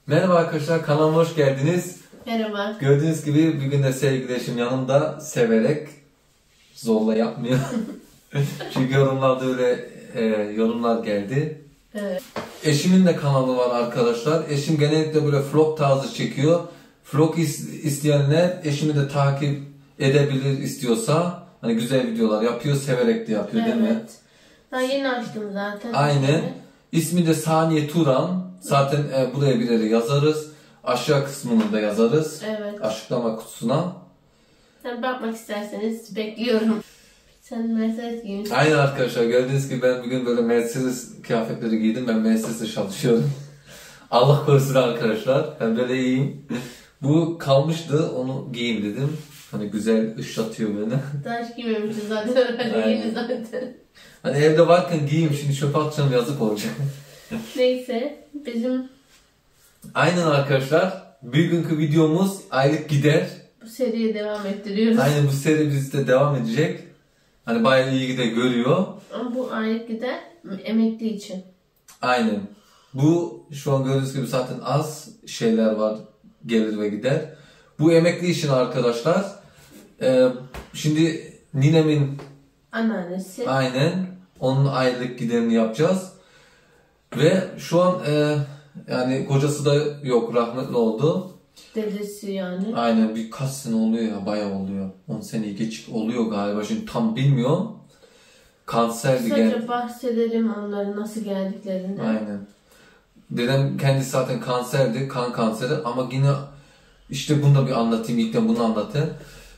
Merhaba arkadaşlar, kanalıma hoş geldiniz. Merhaba. Gördüğünüz gibi bugün de sevgili eşim yanımda, severek, zorla yapmıyor. Çünkü yorumlarda öyle yorumlar geldi. Evet. Eşimin de kanalı var arkadaşlar. Eşim genellikle böyle vlog tarzı çekiyor. Vlog isteyenler eşimi de takip edebilir istiyorsa. Hani güzel videolar yapıyor, severek de yapıyor değil mi? Evet. Daha yeni açtım zaten. Aynen. İsmi de Saniye Turan. Zaten buraya bir yere yazarız. Aşağı kısmını da yazarız. Evet. Açıklama kutusuna. Sen bakmak isterseniz bekliyorum. Sen Mercedes giymişsin. Aynen arkadaşlar, gördüğünüz gibi ben bugün böyle Mercedes kıyafetleri giydim. Ben Mercedes'te çalışıyorum. Allah korusun arkadaşlar. Ben böyle iyiyim. Bu kalmıştı, onu giyeyim dedim. Hani güzel ışlatıyor beni. Daha hiç giymemişsin zaten. Öyle yeni zaten. Hani evde varken giyeyim, şimdi çöpe atacağım, yazık olacak. Neyse. Bizim Aynen arkadaşlar. Bugünkü videomuz aylık gider. bu seriye devam ettiriyoruz. Aynen, bu seri bizde devam edecek. Hani bayağı iyi de görüyor. Ama bu aylık gider emekli için. Aynen. Bu şu an gördüğünüz gibi zaten az şeyler var, gelir ve gider. Bu emekli için arkadaşlar. Şimdi ninemin Anneannesi. aynen onun aylık giderini yapacağız. Ve şu an yani kocası da yok, rahmetli oldu. Dedesi yani. Aynen, birkaç sene oluyor ya, bayağı oluyor. 10 seneyi geçik oluyor galiba, şimdi tam bilmiyorum. Kanserdi. Kısaca bahsedelim onların nasıl geldiklerinden. Aynen. Dedem kendisi zaten kanserdi, kan kanseri, ama yine işte bunu da bir anlatayım, ilkten bunu anlatayım.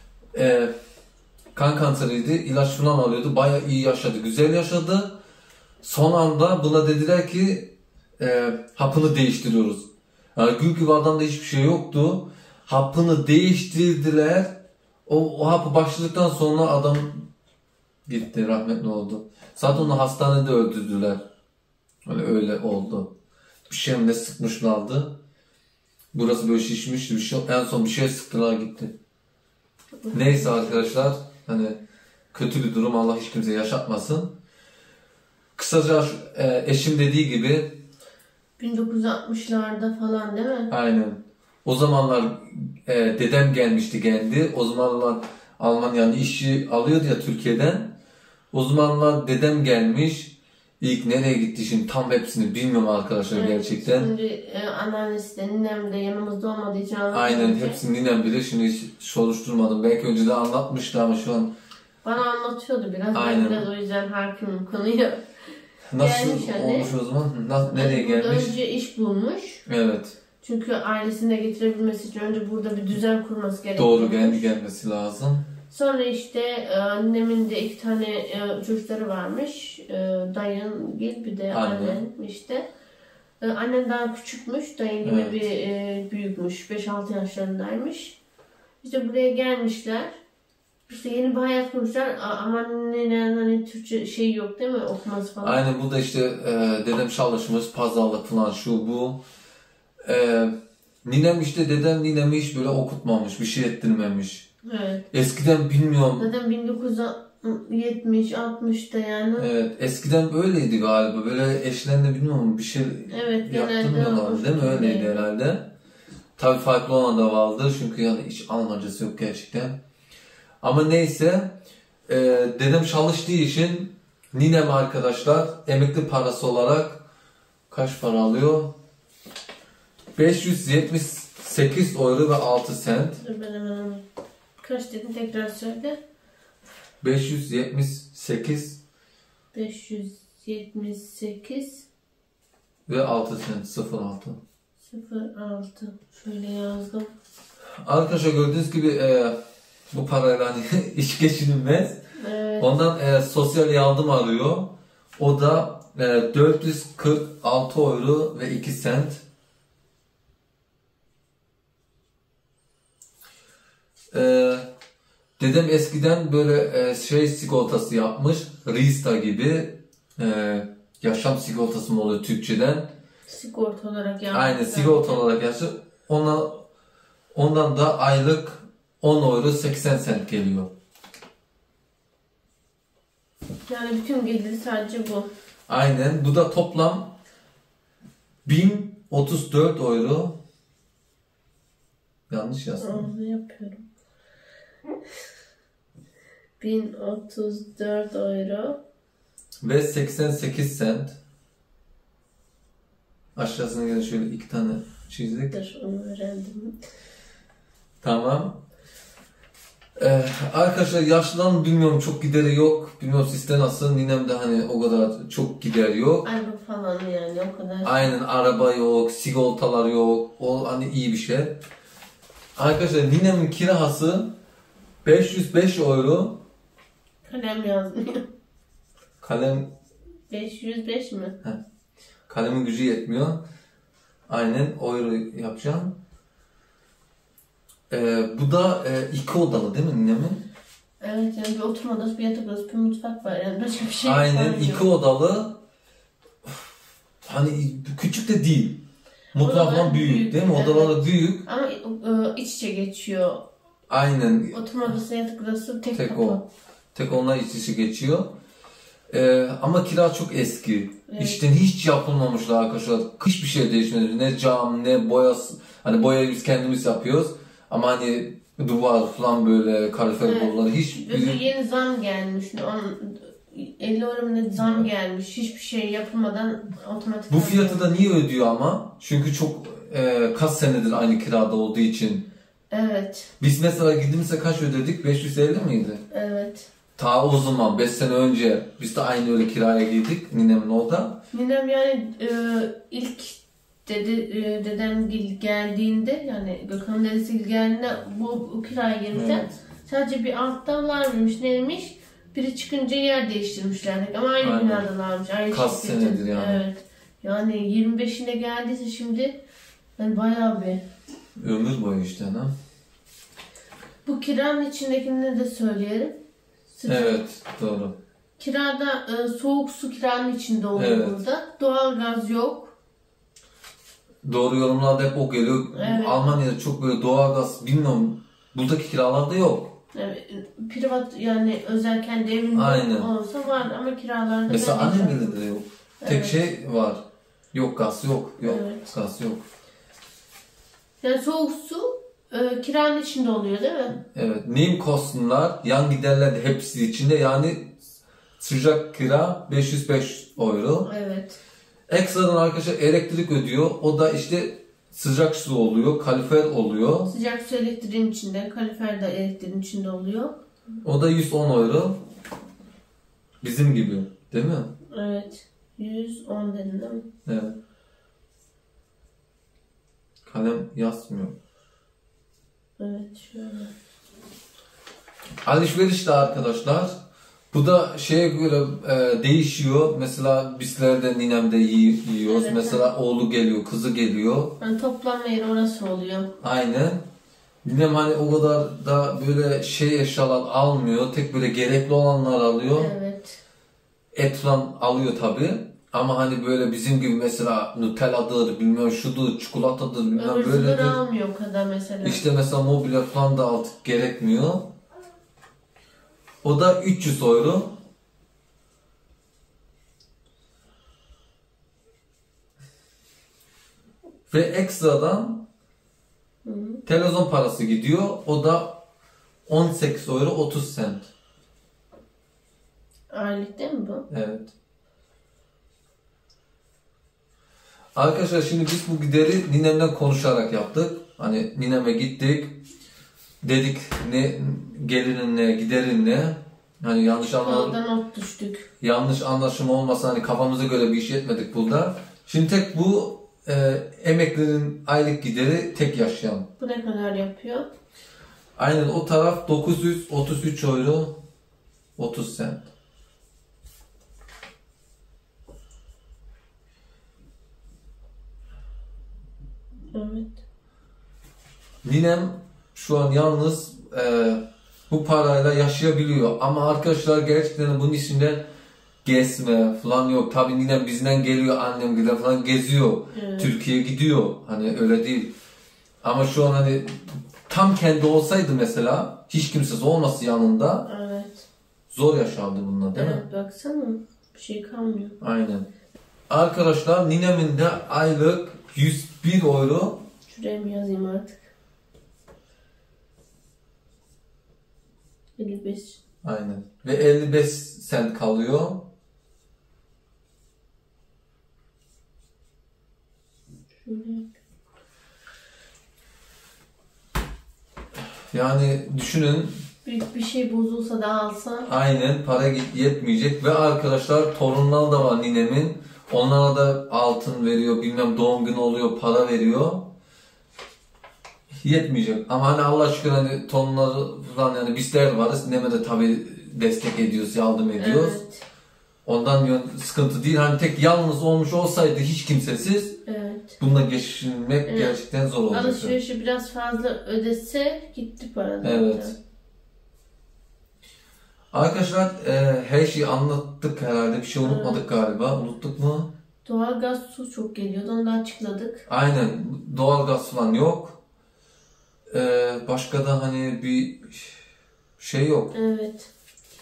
Kan kanseriydi, ilaç falan alıyordu, bayağı iyi yaşadı, güzel yaşadı. Son anda buna dediler ki hapını değiştiriyoruz. Yani gül gibi adamda hiçbir şey yoktu. Hapını değiştirdiler. O hapı başladıktan sonra adam gitti, rahmetli oldu. Zaten onu hastanede öldürdüler. Öyle oldu. Bir şey mi ne sıkmışlardı. Burası böyle şişmişti. Bir şey, en son bir şey sıktılar, gitti. Neyse arkadaşlar, hani kötü bir durum, Allah hiç kimse yaşatmasın. Kısaca eşim dediği gibi 1960'larda falan değil mi? aynen. O zamanlar dedem gelmişti kendi. O zamanlar Almanya'nın işi alıyordu ya Türkiye'den. O zamanlar dedem gelmiş. İlk nereye gitti şimdi tam hepsini bilmiyorum arkadaşlar, Evet, gerçekten. Şimdi anneannesi de ninem de yanımızda olmadığı için Aynen, hepsini ninem bilir. Şimdi hiç soruşturmadım. Belki önceden anlatmıştı ama şu an bana anlatıyordu biraz. Aynen. Ben biraz o yüzden hakimim konuya. nasıl Gelmiş hani. olmuş o zaman? Nereye Burada gelmiş? önce iş bulmuş. Evet. Çünkü ailesini de getirebilmesi için önce burada bir düzen kurması gerekiyor. Doğru, kendi gelmesi lazım. Sonra işte annemin de 2 tane çocukları varmış. Dayın bir de annen işte. Annen daha küçükmüş. Dayın yine Evet. bir büyükmüş. 5-6 yaşlarındaymış. İşte buraya gelmişler. İşte yeni bir hayat kurmuşlar ama annenin hani Türkçe şey yok değil mi, okuması falan. Aynen, burada işte dedem çalışmış, pazarlık falan şu bu. Ninem işte, dedem ninemi hiç böyle okutmamış, bir şey ettirmemiş. Evet. Eskiden bilmiyorum. Zaten 1970-60'da yani. Evet, eskiden böyleydi galiba. Böyle eşlerine bilmiyorum bir şey Evet, yaptırmıyorlar değil mi? Öyleydi herhalde. Tabii farklı olan da vardı çünkü yani hiç Almancası yok gerçekten. Ama neyse, dedem çalıştığı için ninem arkadaşlar emekli parası olarak kaç para alıyor? 578 euro ve 6 sent. Dur ben hemen kaç dedin tekrar söyle. 578 578 ve 6 sent, 06. 06 şöyle yazdım. Arkadaşlar gördüğünüz gibi bu parayla hani iş geçinilmez. Evet. Ondan sosyal yardım arıyor. O da 446 euro ve 2 sent. Dedem eskiden böyle şey sigortası yapmış. Rista gibi yaşam sigortası mı oluyor Türkçeden? Sigorta olarak yani. Aynen, sigorta olarak yaşıyor. Ondan da aylık 10 euro 80 sent geliyor. Yani bütün geliri sadece bu. Aynen. Bu da toplam 1034 euro Yanlış yazdım. Onu yapıyorum. 1034 euro. Ve 88 cent. Aşağısına gene şöyle 2 tane çizdik. Dur, onu öğrendim. Tamam. Arkadaşlar yaşlıdan bilmiyorum, çok gideri yok. Bilmiyorum sizde nasıl. Ninem de hani o kadar çok gider yok. Araba falan yani o kadar. Aynen, araba yok, sigortalar yok. O hani iyi bir şey. Arkadaşlar ninemin kirası 505 euro. Kalem yazmıyor. Kalem 505 mi? Kalemin gücü yetmiyor. Aynen euro yapacağım. Bu da 2 odalı değil mi ninemin? Evet, yani bir oturma odası, bir yatak odası, bir mutfak var. Yani başka bir şey Aynen, yok. 2 odalı. Hani küçük de değil. Mutfak falan büyük değil mi? Evet. Odaları büyük. Ama iç içe geçiyor. Aynen. Oturma odası, yatak odası tek Tek kapı. o. Tek onunla iç içe geçiyor. Ama kira çok eski. Evet. İşte hiç yapılmamışlar arkadaşlar. Hiçbir şey değişmedi. Ne cam, ne boyası. Hani boyayı biz kendimiz yapıyoruz. Ama hani duvar falan böyle kalorifer boruları hiç... Ve bir yeni zam gelmiş. 50 euro mu ne zam gelmiş. Hiçbir şey yapılmadan otomatik. Bu fiyatı da niye ödüyor ama? Çünkü çok kaç senedir aynı kirada olduğu için. Evet. Biz mesela gittiğimizde kaç ödedik? 550 miydi? Evet. Ta o zaman 5 sene önce biz de aynı öyle kiraya girdik ninemin orada. Ninem yani ilk dedem geldiğinde, yani Gökhan'ın dedesi geldiğinde bu kiraya girmişler. Evet. Sadece bir alttalarmış, neymiş? Biri çıkınca yer değiştirmişlerdi ama aynı Aynen. binadalarmış. Aynı Kaç şirketin. senedir yani. Evet. Yani 25'ine geldiyse şimdi yani bayağı bir. Ömür boyu işte ha. Bu kiranın içindekini de söyleyelim. Sıcak. Evet, doğru. Kirada soğuk su kiranın içinde oluyor Evet. burada. Doğalgaz yok. Doğru yorumlarda hep o geliyor. Evet. Almanya'da çok böyle doğalgaz, bilmiyorum. Buradaki kiralarda yok. Yani, privat yani özel kendi evinde Aynen. olsa var ama kiralarda Mesela ben hiç annemde de yok. Tek Evet. şey var. Yok gaz yok. Yok Evet. gaz yok. Yani soğuk su kiranın içinde oluyor değil mi? Evet. Nebenkostenlar, yan giderler de hepsi içinde. Yani sıcak kira 505 euro. Evet. Ekstradan arkadaşlar elektrik ödüyor. O da işte sıcak su oluyor, kalorifer oluyor. Sıcak su elektriğin içinde, kalorifer de elektriğin içinde oluyor. O da 110 euro. Bizim gibi. Değil mi? Evet. 110 dedin değil mi? Evet. Kalem yazmıyor. Evet, şöyle. Alışverişte arkadaşlar. Bu da şeye göre değişiyor. Mesela bizler de ninemde yiyoruz. Evet, Mesela oğlu geliyor, kızı geliyor. Yani toplanma yeri orası oluyor. Aynen. Ninem hani o kadar da böyle şey eşyalar almıyor. Tek böyle gerekli olanlar alıyor. Evet. Et falan alıyor tabi. Ama hani böyle bizim gibi mesela Nutella'dır, bilmem şudur, çikolatadır, bilmem Öbür böyledir. türlü almıyor o kadar mesela. İşte mesela mobilya falan da artık gerekmiyor. O da 300 euro. Ve ekstradan televizyon parası gidiyor. O da 18 euro 30 cent. Aylık değil mi bu? Evet. Arkadaşlar şimdi biz bu gideri ninemle konuşarak yaptık. Hani nineme gittik. Dedik ne gelirin ne giderin ne. Hani Oradan not düştük. yanlış anlaşılma olmasa hani kafamıza göre bir iş etmedik burada. Şimdi tek bu emeklinin aylık gideri tek yaşayan. Bu ne kadar yapıyor? Aynen o taraf 933 euro 30 cent. Evet. Ninem şu an yalnız bu parayla yaşayabiliyor. Ama arkadaşlar gerçekten bunun içinde gezme falan yok. Tabii ninem bizden geliyor, annem gider falan geziyor. Evet. Türkiye'ye gidiyor. Hani öyle değil. Ama şu an hani tam kendi olsaydı mesela hiç kimsesi olması yanında Evet. zor yaşardı bununla değil mi? Evet, baksana. Bir şey kalmıyor. Aynen. Arkadaşlar ninemin de aylık 101 euro Şuraya mı yazayım artık? 55. Aynen. Ve 55 sent kalıyor. Şöyle. Yani düşünün, Büyük bir şey bozulsa da alsa. aynen para yetmeyecek ve arkadaşlar torunlar da var ninemin. Onlara da altın veriyor, bilmem doğum günü oluyor, para veriyor. Yetmeyecek. Ama hani Allah şükür hani torunları falan yani bizler varız. Nineme de tabii destek ediyoruz, yardım ediyoruz. Evet. Ondan sıkıntı değil. Hani tek yalnız olmuş olsaydı hiç kimsesiz. Evet. Bununla geçinmek gerçekten zor olacaktı. Alışverişi biraz fazla ödese gitti para. Evet. Arkadaşlar her şeyi anlattık herhalde. Bir şey unutmadık galiba. Unuttuk mu? Doğalgaz su çok geliyordu. Onu da açıkladık. Aynen. Doğalgaz falan yok. Başka da hani bir şey yok. Evet.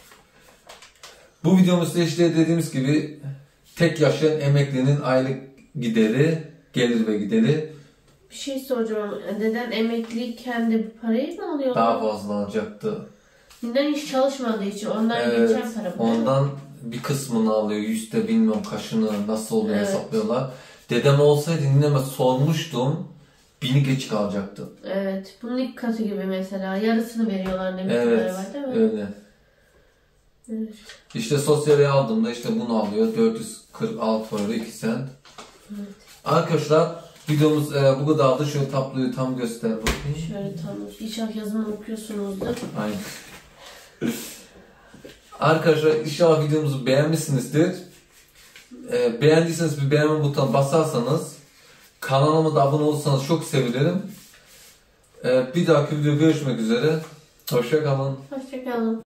Bu videomuzda işte dediğimiz gibi tek yaşayan emeklinin aylık gideri, gelir ve gideri Bir şey soracağım ama neden emekliyken de bu parayı mı alıyor? daha fazla alacaktı. Neden hiç çalışmadığı için ondan geçen para bu. Ondan bir kısmını alıyor. Yüzde bilmem kaçını nasıl oluyor Evet. hesaplıyorlar. Dedem olsaydı nineme sormuştum. 1000'i geç kalacaktı. Evet. Bunun ilk katı gibi mesela. Yarısını veriyorlar demek Evet. var değil mi? Öyle. Evet. İşte sosyale aldığımda işte bunu alıyor. 446 euro 2 sent. Evet. Arkadaşlar videomuz bu kadardı. Şöyle tabloyu tam göster bakayım. Şöyle tam inşallah yazımı okuyorsunuzdur. Aynen. Arkadaşlar inşallah videomuzu beğenmişsinizdir. Beğendiyseniz bir beğenme butonuna basarsanız, kanalıma da abone olursanız çok sevinirim. Bir dahaki videoda görüşmek üzere. Hoşça kalın. Hoşçakalın.